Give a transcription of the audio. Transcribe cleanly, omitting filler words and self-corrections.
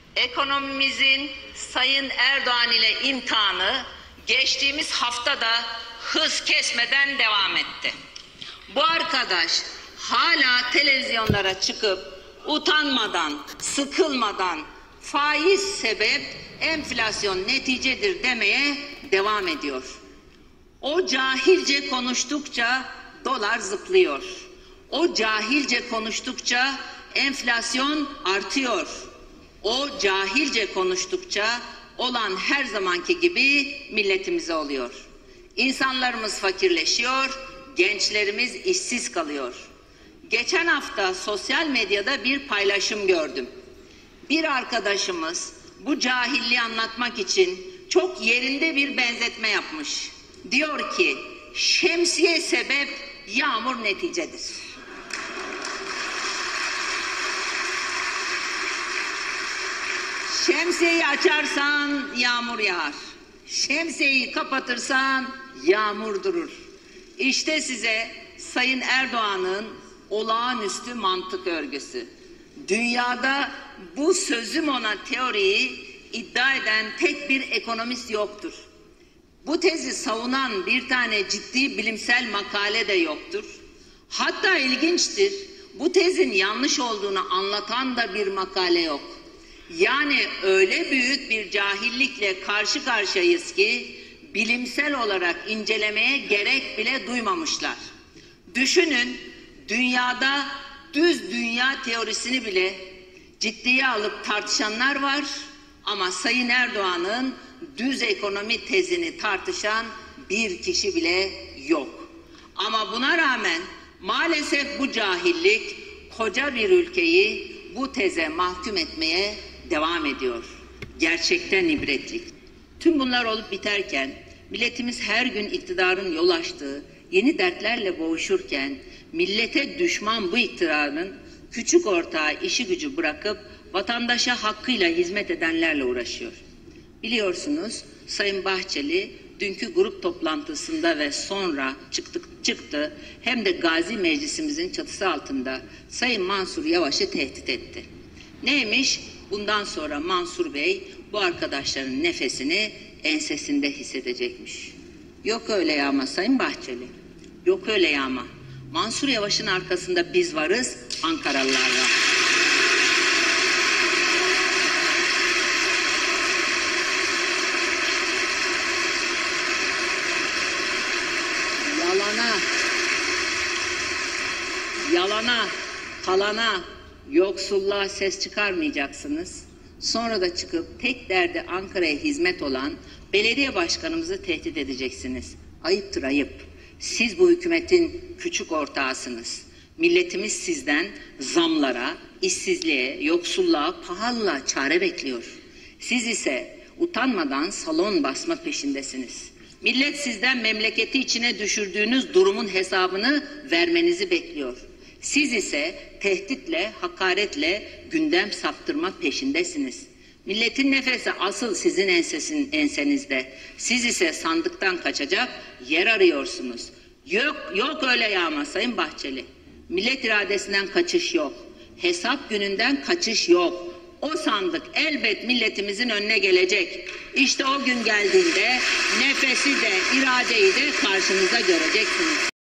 Ekonomimizin Sayın Erdoğan ile imtihanı geçtiğimiz haftada hız kesmeden devam etti. Bu arkadaş hala televizyonlara çıkıp utanmadan, sıkılmadan faiz sebep, enflasyon neticedir demeye devam ediyor. O cahilce konuştukça dolar zıplıyor. O cahilce konuştukça enflasyon artıyor. O cahilce konuştukça olan her zamanki gibi milletimize oluyor. İnsanlarımız fakirleşiyor, gençlerimiz işsiz kalıyor. Geçen hafta sosyal medyada bir paylaşım gördüm. Bir arkadaşımız bu cahilliği anlatmak için çok yerinde bir benzetme yapmış. Diyor ki, şemsiye sebep, yağmur neticedir. Şemsiyeyi açarsan yağmur yağar. Şemsiyeyi kapatırsan yağmur durur. İşte size Sayın Erdoğan'ın olağanüstü mantık örgüsü. Dünyada bu sözüm ona teoriyi iddia eden tek bir ekonomist yoktur. Bu tezi savunan bir tane ciddi bilimsel makale de yoktur. Hatta ilginçtir, bu tezin yanlış olduğunu anlatan da bir makale yok. Yani öyle büyük bir cahillikle karşı karşıyayız ki bilimsel olarak incelemeye gerek bile duymamışlar. Düşünün, dünyada düz dünya teorisini bile ciddiye alıp tartışanlar var ama Sayın Erdoğan'ın düz ekonomi tezini tartışan bir kişi bile yok. Ama buna rağmen maalesef bu cahillik koca bir ülkeyi bu teze mahkum etmeye devam ediyor. Gerçekten ibretlik. Tüm bunlar olup biterken milletimiz her gün iktidarın yol açtığı yeni dertlerle boğuşurken millete düşman bu iktidarın küçük ortağı işi gücü bırakıp vatandaşa hakkıyla hizmet edenlerle uğraşıyor. Biliyorsunuz Sayın Bahçeli dünkü grup toplantısında ve sonra çıktı hem de Gazi Meclisimizin çatısı altında Sayın Mansur Yavaş'ı tehdit etti. Neymiş? Bundan sonra Mansur Bey bu arkadaşların nefesini ensesinde hissedecekmiş. Yok öyle yağma Sayın Bahçeli. Yok öyle yağma. Mansur Yavaş'ın arkasında biz varız, Ankaralılar var. Yalana, kalana, yoksulluğa ses çıkarmayacaksınız. Sonra da çıkıp tek derdi Ankara'ya hizmet olan belediye başkanımızı tehdit edeceksiniz. Ayıptır ayıp. Siz bu hükümetin küçük ortağısınız. Milletimiz sizden zamlara, işsizliğe, yoksulluğa, pahalılığa çare bekliyor. Siz ise utanmadan salon basma peşindesiniz. Millet sizden memleketi içine düşürdüğünüz durumun hesabını vermenizi bekliyor. Siz ise tehditle, hakaretle gündem saptırma peşindesiniz. Milletin nefesi asıl sizin ensenizde. Siz ise sandıktan kaçacak yer arıyorsunuz. Yok öyle yağma Sayın Bahçeli. Millet iradesinden kaçış yok. Hesap gününden kaçış yok. O sandık elbet milletimizin önüne gelecek. İşte o gün geldiğinde nefesi de iradeyi de karşınıza göreceksiniz.